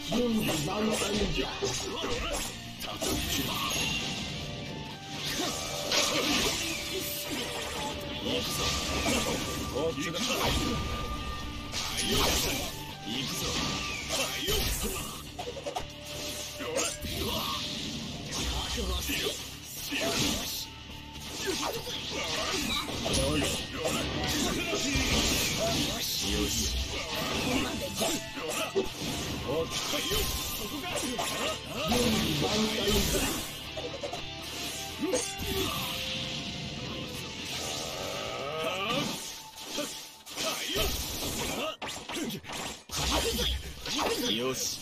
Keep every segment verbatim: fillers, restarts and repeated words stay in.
準備万端じゃ。行くぞ。こっちだ。行くぞ。よし。おっとよ。準備万端だ。よし。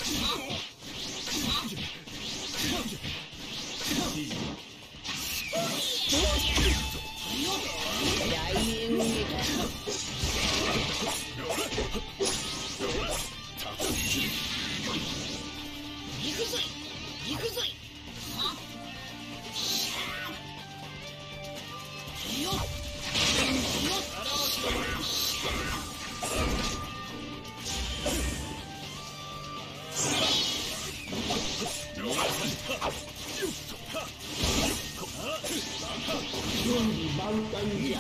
大演劇だ。行くぞい行くぞい。はよっよっ準備万端じゃ。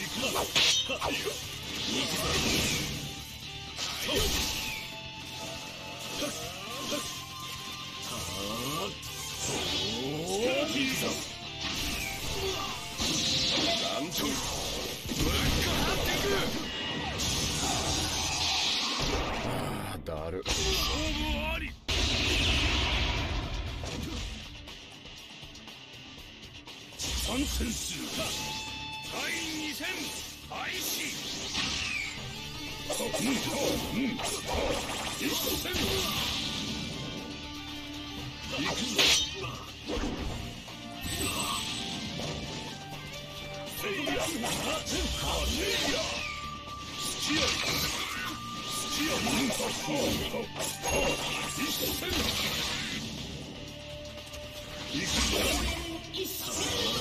だる。勝負あり。参戦する。だいに戦開始。うんうん。一戦。行くぞ。せいや。せいや。土屋。土屋。うん。一戦。行くぞ。一戦。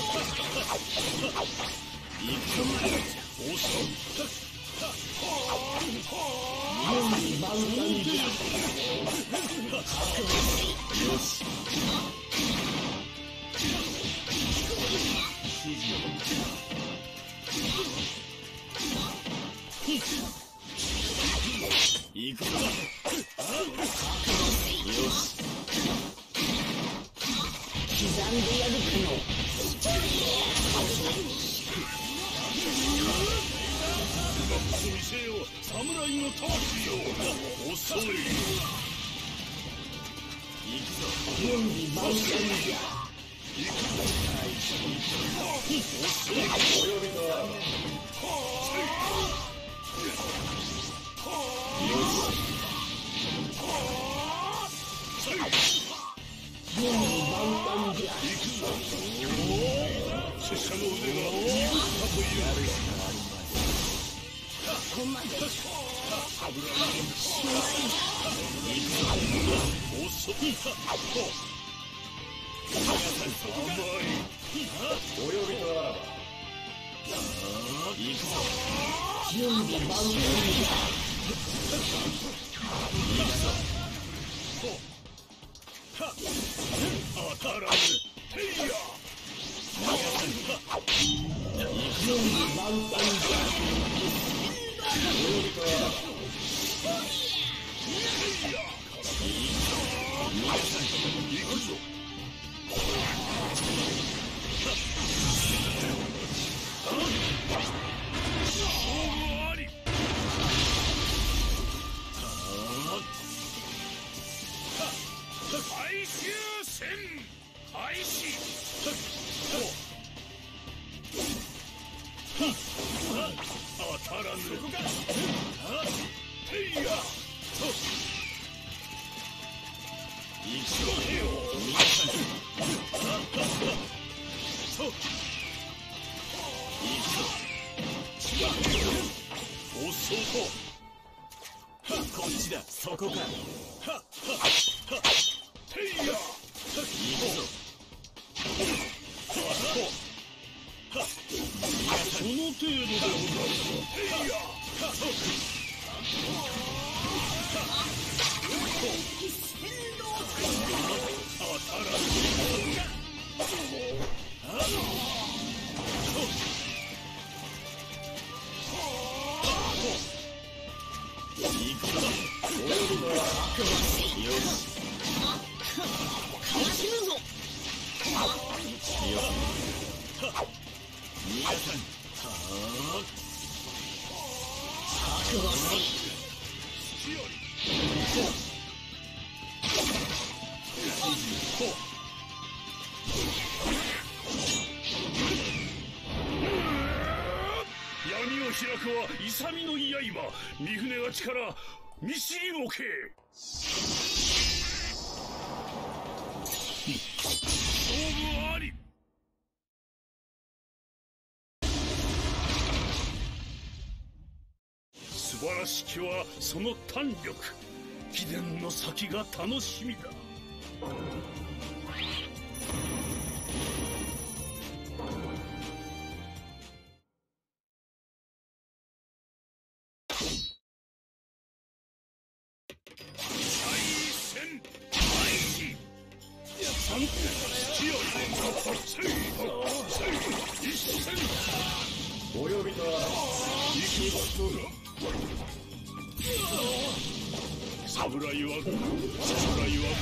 行くぞ。おさん。準備万端じゃ。よし。指示を。行くぞ。よし。刻んでやるかの。見せよ侍の魂よ。遅い。行くぞ。準備万端じゃ。行くぞ。遅い。お呼びとは。よし。準備万端じゃ。行くぞ。拙者の腕が鈍ったというやるしかありません。ここまで油がしまいだ。遅い。甘い。お呼びとあらば。行くぞ。準備万端じゃ。行くぞ。当たらぬ。ていや。準備万端じゃ。行くぞ。勝負あり。最終戦開始。当たらぬ。ていや。行くぞ。皆さん。そう。行くぞ。おそこ。こっちだ。そこか。ていや。行くぞ。その程度でござる。ていや。そう。 闇を開くは勇の刃、三船が力見知りおけ。勝負あり。素晴らしきはその胆力、貴殿の先が楽しみだ。 お呼びとは侍は侍は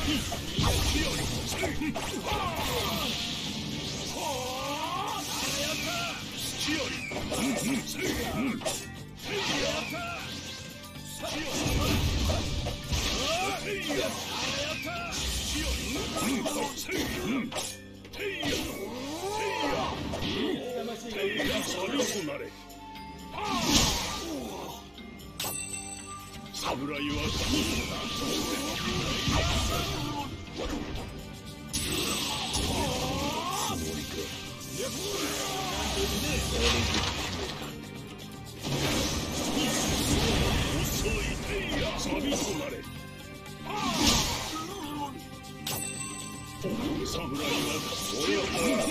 侍は遅い旅となれ。侍は俺は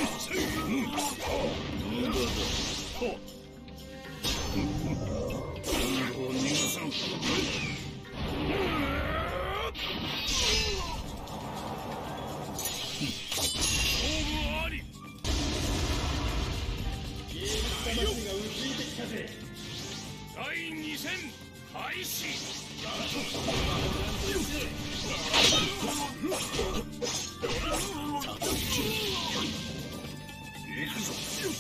逃がさん。第二戦開始。行くぞ。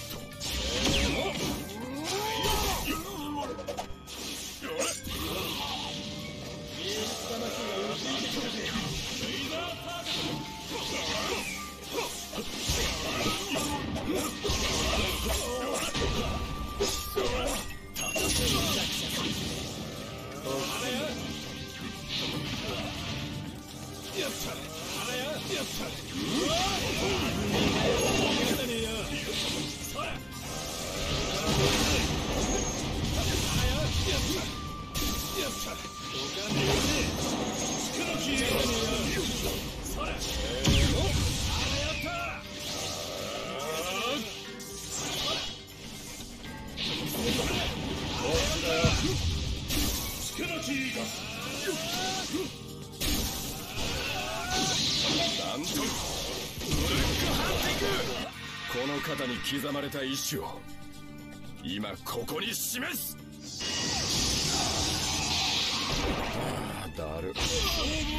この肩に刻まれた意志を今ここに示す。ああ、だる。